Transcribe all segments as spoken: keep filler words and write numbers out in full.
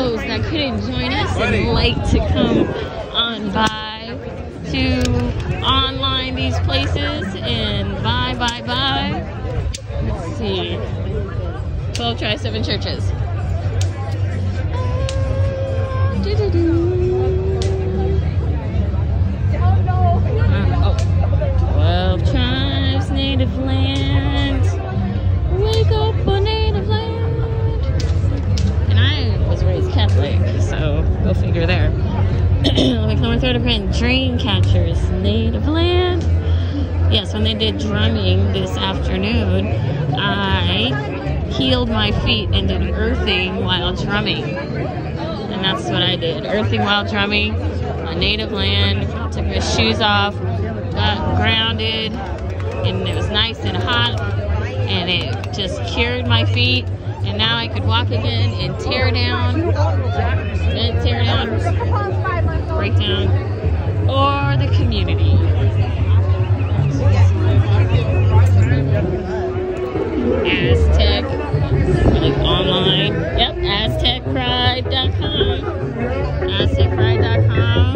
those that couldn't join us and like to come on by to online these places and buy, buy, buy. Let's see. twelve try seven churches. twelve tribes, native land. Wake up on native land. And I was raised Catholic, so go figure there. Let me come and throw the print. Dream catchers, native land. Yes, when they did drumming this afternoon, I healed my feet and did earthing while drumming. And that's what I did. Earthing while drumming on native land. Took my shoes off. Got grounded, and it was nice and hot, and it just cured my feet, and now I could walk again and tear down, tear down, break down, or the community. Aztec, like online, yep, aztec pride dot com, aztec pride dot com.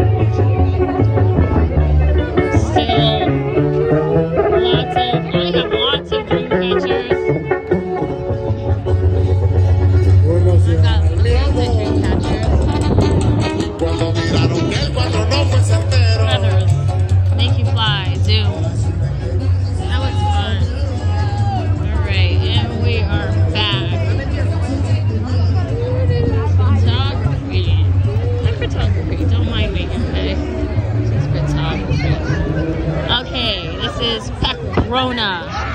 Still, lots of, I have lots of dream catchers. I've got loads of dream catchers. Feathers, make you fly, zoom. That was fun. Alright, and we are back. Photography. I'm photography, don't mind me, okay? Just photography. Okay, this is Pacrona.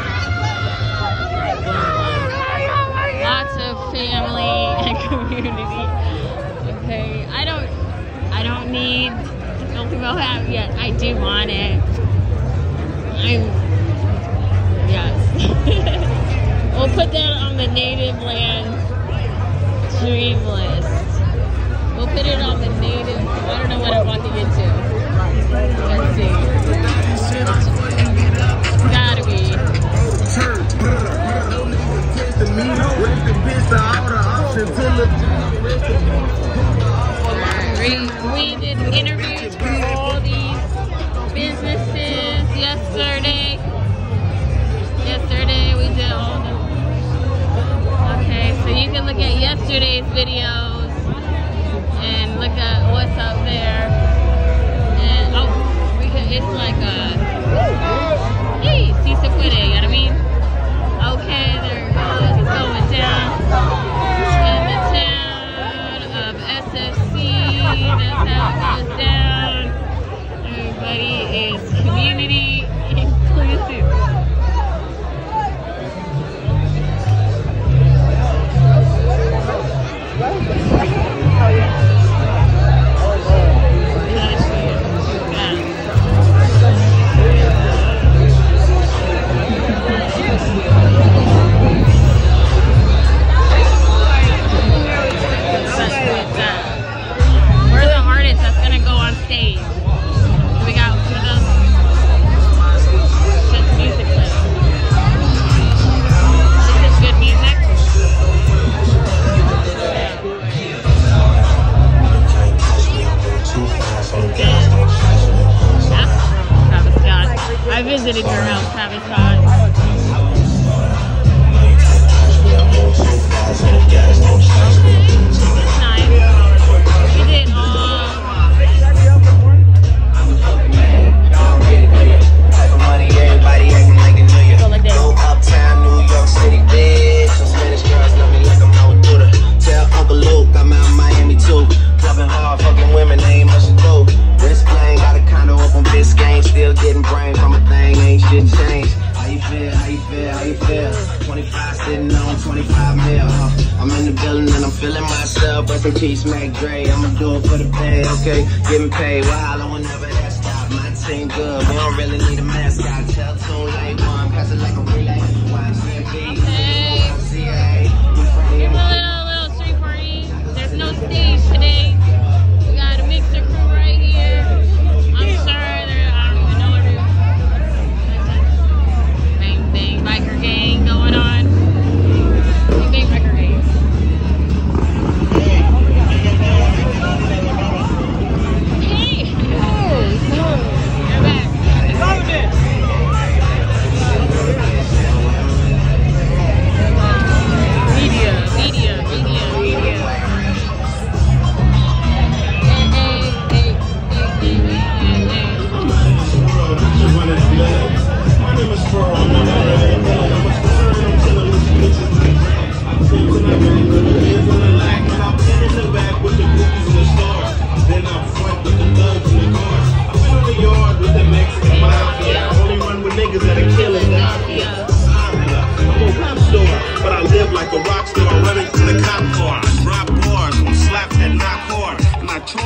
Lots of family and community. Okay, I don't, I don't need the filthy mohawk yet. I do want it. I'm, yes. We'll put that on the native land dream list. We'll put it on the native. I don't know what I'm walking into. Let's see. Gotta be. We, we did interviews for all these businesses yesterday. Yesterday we did all the. Okay, so you can look at yesterday's videos and look at what's up there. And oh, we can, it's like a. Hey, si se puede, you know what I mean? Okay, there it goes. It's going down in the town of S F C. That's how it goes down. Everybody is community inclusive. We're the artists that's gonna go on stage. We got one of those good music playing. This is good music. That's Travis Scott. I visited your house, Travis Scott. Nice. We did all. Go like this. Uptown, New York City, bitch. Some Spanish girls love me like I'm out through the. Tell Uncle Luke I'm out in Miami too. Clubbing hard, fucking women, ain't much to do. Wrist playing, got a condo up on Biscayne. Still getting brain from a thing, ain't shit changed. How you feel? How you feel? How you feel? twenty-five sitting on twenty-five mil. Uh, I'm in the building and I'm feeling myself. Rest in peace, Mac Dre. I'ma do it for the pay, okay? Getting paid, well, holla whenever that stop. My team good, we don't really need a mascot. Tell two like one, pass it like a relay. Y C B, Okay. C A. Here's a little, little street party. There's no stage today. We got a mixer crew right here. I'm sure there, I don't even know everyone. Bang, bang, biker gang going on. Bang, bang, biker gang.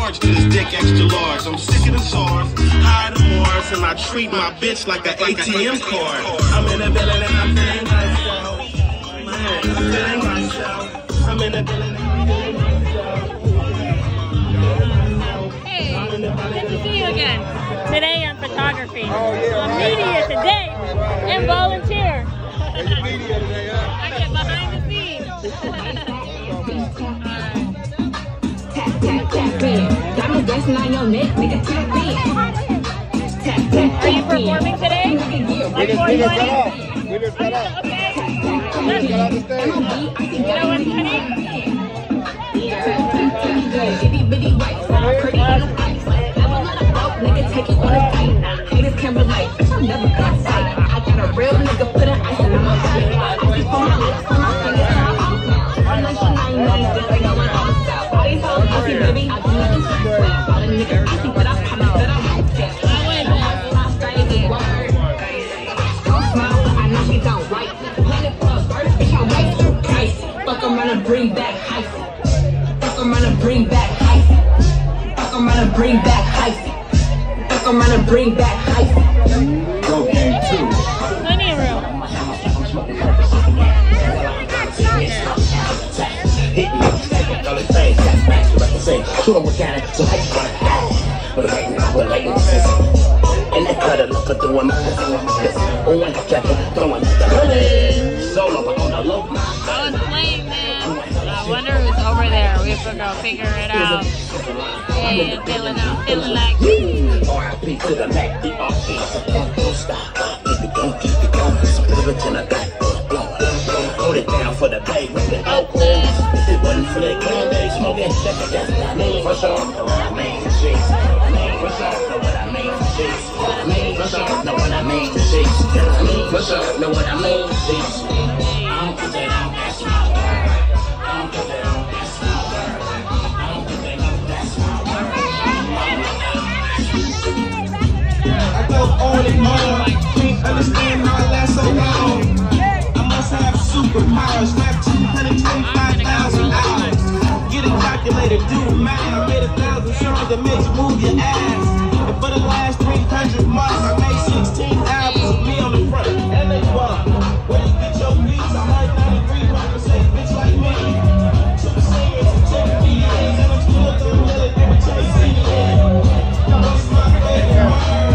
charge, cause dick extra large. I'm sick of the SARS, high the Mars, and I treat my bitch like an A T M card. I'm in the building and I'm feeling myself. Man, I'm feeling myself. I'm in the building and I'm feeling myself. Hey, good to see you again. Today I'm photography. Oh, yeah, so I'm media today and volunteer. Media today, huh? I get behind the scenes. Are you performing today? We just, we just got off. We just got off. Okay. We just got off the stage. You know what's funny? Take it on a fight. Haters can't relate. I'll never cut sight. I got a real nigga put an ice on my body. I keep on my lips, on my fingers, on my mouth. I'm like a nine nine, just like I'm on the south. All these hoes pussy, baby. I do nothing to swear. All the niggas pussy, but I promise that I won't care. I say the word. Don't smile, but I know she don't like me. Planet for a verse, bitch, I'm way too pricey. Fuck around and bring back hyphy. Fuck around and bring back hyphy. Fuck around and bring back hyphy. I'm gonna bring back hype. Go game two. Plenty of room. Shoot 'em with cannon, so how you gonna act? But right now we're like in system. And they cut a look at the woman. Oh, and the jacket, throwing the honey. Solo, but on the low. I was playing them. I wonder who's over there. We have to go figure it out. Hey, feeling out, feeling like. R I P to the Mac, the R P. Stop, keep it going, keep it going. Split it in a back, hold it down for the bay with the Oakland. If it wasn't for the cranberry smoking, that's what I mean. For sure, know what I mean for sheets. For sure, know what I mean for sheets. For sure, know what I mean for sheets. For sure, know what I mean for sheets. I don't put that on, that's my word. I don't put that on, that's my word. I don't put that on, that's my word. I go on and on, can't understand how I last so long. I must have superpowers, rap two hundred twenty-five thousand hours. Get it calculated, do the math. I made a thousand songs that makes you move your ass. And for the last three hundred months, I made sixteen albums with me on the front. And they bump. Where you get your beats? I'm like ninety-three, rock say bitch like me. To the singers and to the D Js, and I'm still doing it every time you see me. What's my favorite word?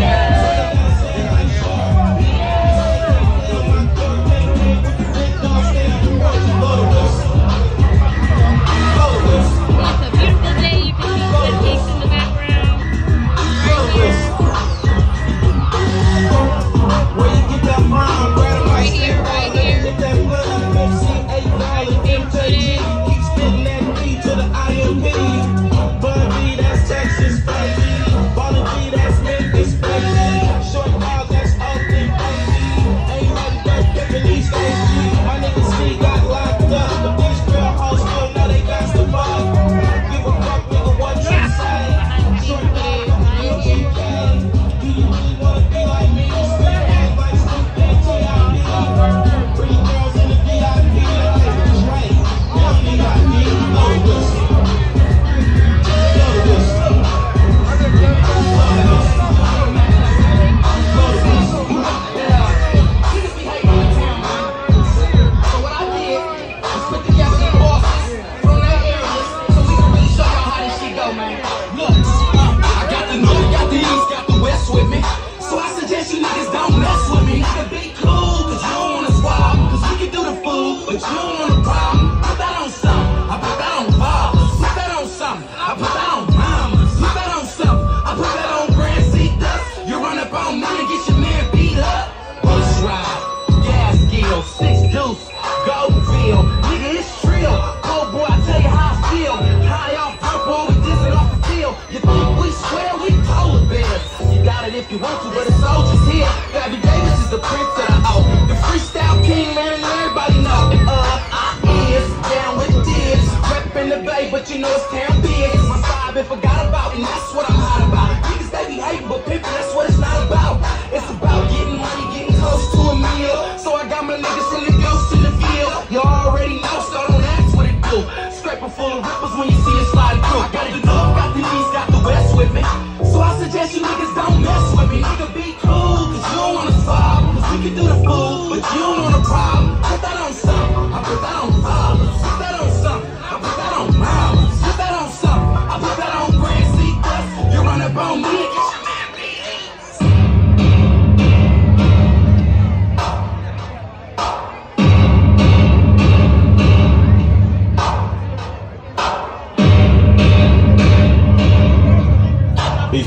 If you want to, but the soldiers here. Fabby Davis is the prince of the out. The freestyle king, man, and everybody know. Uh, I is down with this. Reppin' the bay, but you know it's town big. My side been forgot about, and that's what I'm hot about. Niggas they be hating, but pimpin', that's what it's not about. It's about getting money, getting close to a meal. So I got my niggas from the ghost in the field. You already know, so don't ask what it do. Scraping full of ripples when you see it sliding through. Got it, got the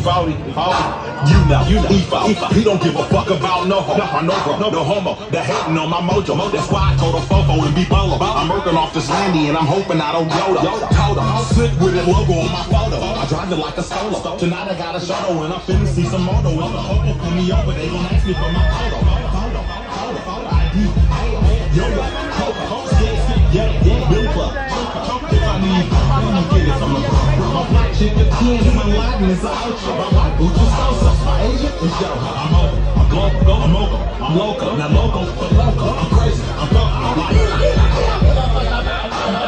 forty, you know, you know, E four. He don't give a fuck about no homo, no, no, no, no homo. They're hating on my mojo. That's why I told a fofo and be bolo. I'm working off this landy and I'm hoping I don't Yoda. Told him, I'm sick with it logo on my photo. I drive it like a solo. Tonight I got a shuttle and I'm finna see some moto. If the hopo pull me over, they gon' ask me for my photo. Photo, photo, photo I D. Yo, yo, Coco, yeah, yeah, Bill Club. If I need, let me get it from the my black chick, the ten, and my Latin is an ultra. My white boots is salsa, my Asian is yo. I'm over, I'm global, I'm over, I'm loco. Now loco, but loco, I'm crazy, I'm go, I'm like.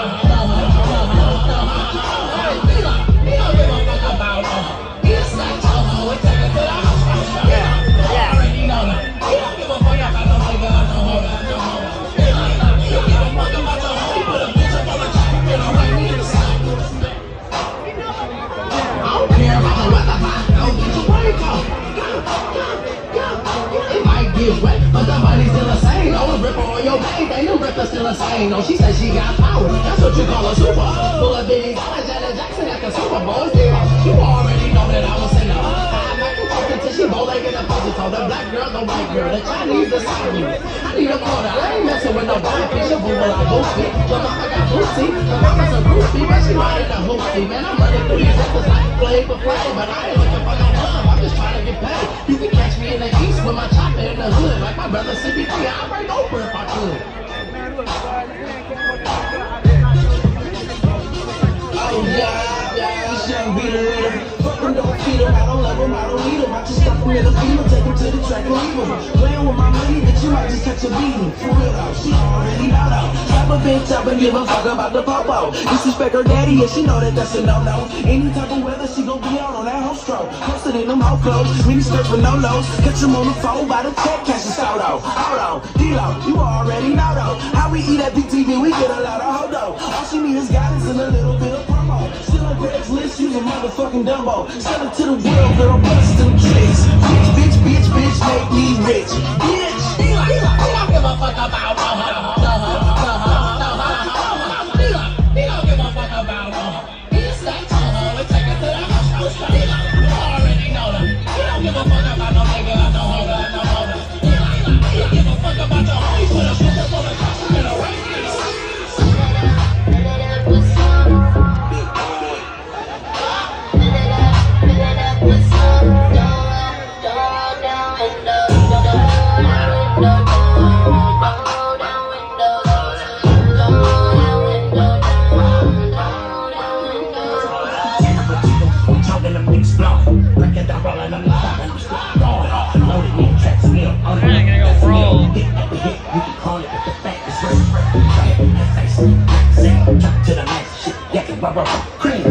But the money's still the same. Oh, rip on your bank, ain't no ripper still the same. No, she said she got power. That's what you call a super. Full of big dollars, Janet Jackson at the Super Bowl. You already know that I was in the I'm back and talking till she bow-legged in the pussy. So the black girl, the white girl, the Chinese, the Chinese. I need a quota. I ain't messing with no black bitch. Your boo will I boost me. The mama got boosty. The mama's a groupie, man. She riding the hoopsie. Man, I'm running through these records like Flavor Flav, but I ain't looking for no love. I'm just trying to get paid. You can catch me in the east with my chopper in the hood. Like my brother C B T, I'd break over if I could. Oh yeah, yeah, this young beater later. Fucking don't feed him, I don't love him, I don't need him. I just stop him in the field, take him to the track and leave him. Playing with my money, bitch, you might just catch a beating. For real though, she already know though. Slap a bitch up and give a fuck about the popo. Disrespect her daddy, and she know that that's a no-no. Any type of weather, she gon' be out on that whole stroke. Posted in them whole clothes, mini skirt for no-nos. Catch him on the phone by the check, cash his photo. Hold on, D-Lo, you already know though. How we eat at B T V, we get a lot of hodo. All she need is guidance and a little bit of promo. Still on Craigslist, using motherfucking Dumbo. Sell it to the world, girl, bust them tricks. Bitch, bitch, bitch, bitch, make me rich. Bitch, he don't, he don't, he don't give a fuck about no ho, no ho, no ho, no ho, no ho. He don't, he don't give a fuck about no ho. He's that ho, and take it to the house. He don't, you already know that. He don't give a fuck about no nigga, no ho, no ho. He don't, he don't give a fuck about the ho. He put a shit up on the top of the right. Bro.